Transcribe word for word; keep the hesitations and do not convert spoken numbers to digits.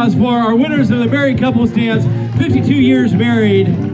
applause for our winners of the married couples dance, fifty-two years married.